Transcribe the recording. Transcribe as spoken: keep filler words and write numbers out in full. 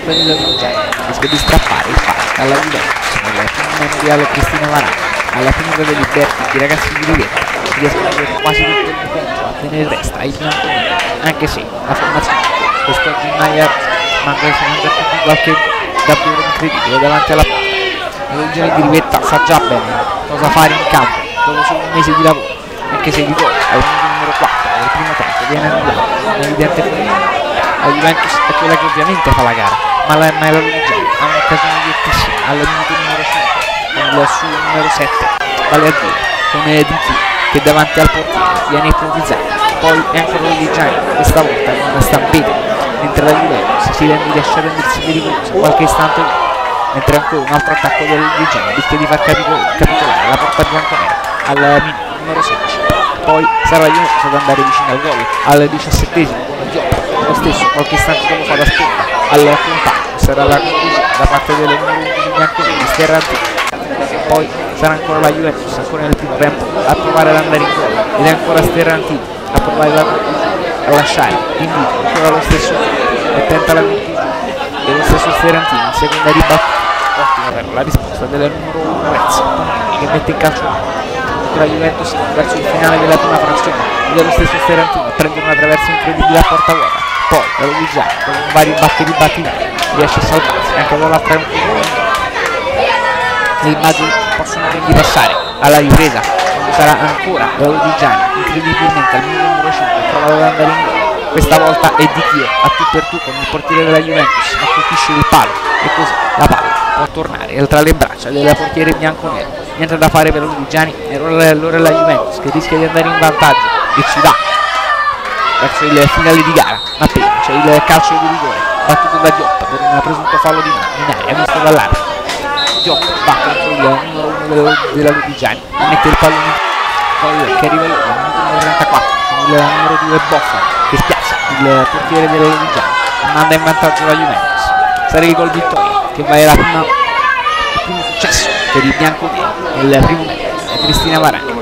per il Lugano, rischia di strappare il palo alla Juventus nel memoriale Cristina Varane. Alla fine delle libertà i ragazzi di Rivetta riescono a avere quasi tutto il tempo a tenere resta ai bianconeri, anche se la formazione quest'oggi in maglia manca di qualche davvero incredibile davanti alla porta. La legione di Rivetta sa già bene cosa fare in campo dopo solo un mese di lavoro, anche se il gol al minuto numero quattro del primo tempo viene annullato con evidente fallo. La Juventus è quella che ovviamente fa la gara, ma la, ma la Lugano ha un'occasione diettissima al minuto numero cinque con il suo numero sette, vale a dire come di chi che davanti al portiere viene ipnotizzato. Poi è ancora la Lugano, questa volta non sta bene, mentre la Juventus si rende riesce a rendersi pericolosa qualche istante dopo, mentre ancora un altro attacco del Lugano rischia di far capitolare la porta bianconera al minuto numero sedici. Poi sarà la Juventus ad andare vicino al gol al diciassettesimo con la Gioia, lo stesso qualche istante dopo fa da sponda al compagno. Sarà la conclusione da parte delle numero undici bianconeri Sterrantini. Poi sarà ancora la Juventus, ancora nel primo tempo, a provare ad andare in gol, ed è ancora Sterrantini a provare la a lasciare l'invito ancora lo stesso e tenta la conclusione, e lo stesso Sterrantini in seconda ribattuta. Ottima però la risposta della numero uno Rezzi che mette in calcio la Juventus verso il finale della prima frazione, ed è lo stesso Sterrantini a prendere una traversa incredibile a porta vuota. Poi la Lugano con vari batteri battiti riesce a salvarsi anche con l'altra conclusione. Le immagini possono quindi passare alla ripresa, quando sarà ancora la Lugano incredibilmente al minuto numero cinque prova ad andare in gol. Questa volta è Di Chio a tu per tu con il portiere della Juventus, ma colpisce il palo e così la palla può tornare tra le braccia del portiere bianconero. Niente da fare per la Lugano, e allora la Juventus che rischia di andare in vantaggio e ci va verso il finale di gara. Appena c'è il calcio di rigore battuto da Dioppa per un presunto fallo di mano in aria visto dall'arbitro. Dioppa batte contro il numero uno della Lugano e mette il pallone poi che arriva al numero trentaquattro con il numero due Boffa che spiazza il portiere della Lugano e manda in vantaggio la Juventus. Sarà il gol vittoria che va alla prima, il primo successo per il bianconero nel primo tempo. Cristina Varane.